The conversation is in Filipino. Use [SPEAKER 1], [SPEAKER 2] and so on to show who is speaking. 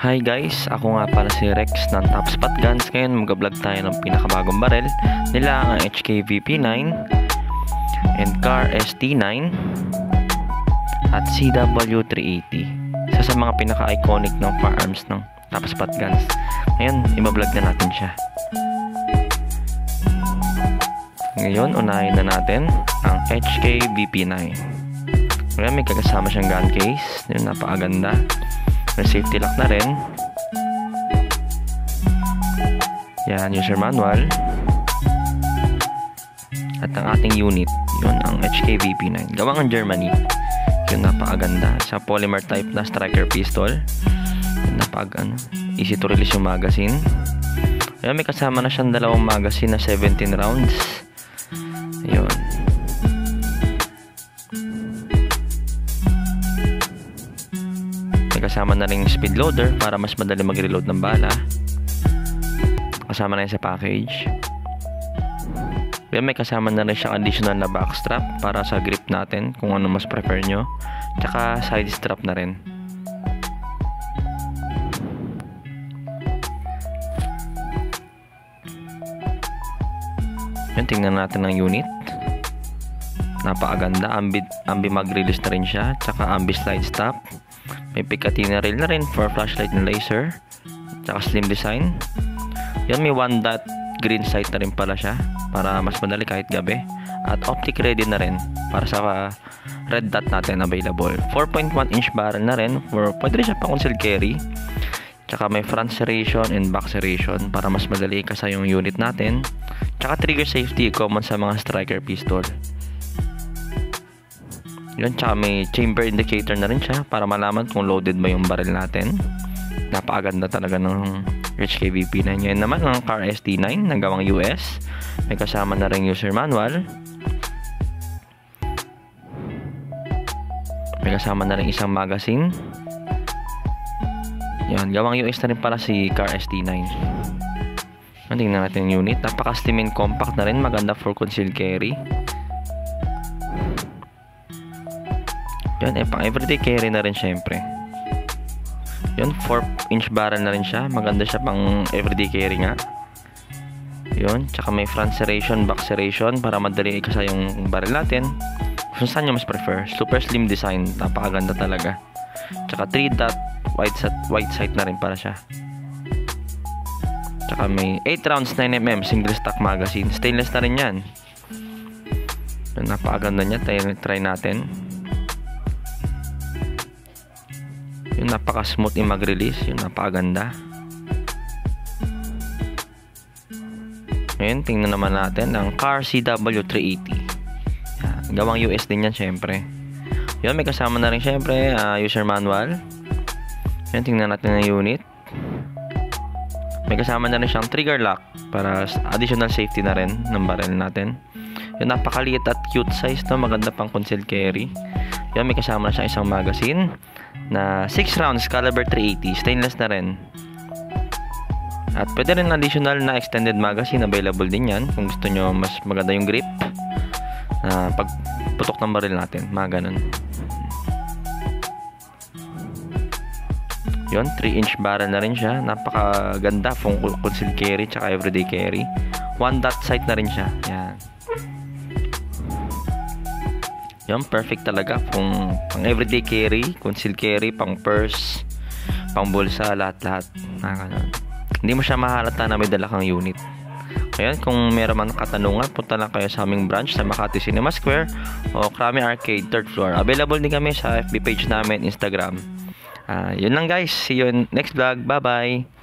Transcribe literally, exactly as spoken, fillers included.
[SPEAKER 1] Hi guys, ako nga pala si Rex ng Top Spot Guns. Ngayon mag-vlog tayo ng pinakabagong barel nila, ang H K V P nine and Car S T nine at C W three eighty. Isa sa mga pinaka-iconic ng firearms ng Top Spot Guns. Ngayon, i-vlog na natin siya. Ngayon, unahin na natin ang H K V P nine. Ngayon, may kasama siyang gun case. Yun, napakaganda. May safety lock na rin. Yan, user manual. At ang ating unit, yun ang H K V P nine. Gawang ang Germany. Yun, napakaganda. Sa polymer type na striker pistol. Yun, napag, ano, easy to release yung magazine. Ayan, may kasama na siyang dalawang magazine na seventeen rounds. Yun. Kasama na rin yung speed loader para mas madali mag-reload ng bala. Kasama na yun sa package. Then may kasama na rin siyang additional na backstrap para sa grip natin kung ano mas prefer nyo. Tsaka side strap na rin. Yan, tingnan natin ang unit. Napakaganda. Ambi, ambi mag-release na rin siya. Tsaka ambi slide stop. May Picatinny rail na rin for flashlight and laser. Tsaka slim design. Yan, may one dot green sight na rin pala siya para mas madali kahit gabi. At optic ready na rin para sa uh, red dot natin available. four point one inch barrel na rin for pwede rin siya pang concealed carry. Tsaka may front serration and back serration para mas madali ikasa yung unit natin. Tsaka trigger safety common sa mga striker pistol. Yun, tsaka may chamber indicator na rin siya para malaman kung loaded ba yung barrel natin. Napakaganda talaga ng H K V P nine. Yan naman ang Car S T nine na gawang U S. May kasama na rin user manual. May kasama na rin isang magazine. Yan, gawang U S na rin pala si Car S T nine. Tingnan natin yung unit. Napaka-slim and compact na rin. Maganda for concealed carry. Yan, eh, pang everyday carry na rin syempre. Yun, four inch barrel na rin siya. Maganda siya pang everyday carry nga. Yun, tsaka may front serration, back serration para madali ikasa yung barrel natin. Kung saan nyo mas prefer. Super slim design. Napakaganda talaga. Tsaka three dot white, white sight na rin para siya. Tsaka may eight rounds nine millimeter single stock magazine. Stainless na rin yan. Yun, napakaganda niya. Try, try natin. Yung napaka-smooth yung mag-release. Yung napakaganda. Ngayon, tingnan naman natin ang Car C W three eighty. Yan, gawang U S din yan, syempre. Yun, may kasama na rin, syempre, uh, user manual. Yan, tingnan natin ang unit. May kasama na rin siyang trigger lock para additional safety na rin ng barrel natin. Yung napakaliit at cute size, no? Maganda pang concealed carry. Yan, may kasama na siyang isang magazine na six rounds caliber three eighty, stainless na rin. At pwede rin additional na extended magazine, available din yan kung gusto nyo mas maganda yung grip na uh, pagputok ng baril natin, mga ganun. Yun, three inch barrel na rin siya. Napakaganda kung concealed carry tsaka everyday carry. One dot sight na rin siya. Yan. Yan, perfect talaga kung pang everyday carry, concealed carry, pang purse, pang bulsa, lahat-lahat. Hindi mo siya mahalata na may dala kang unit. Ngayon, kung meron man katanungan, punta lang kayo sa aming branch sa Makati Cinema Square o Krami Arcade, third floor. Available din kami sa F B page namin, Instagram. Uh, yun lang guys. See you in next vlog. Bye-bye.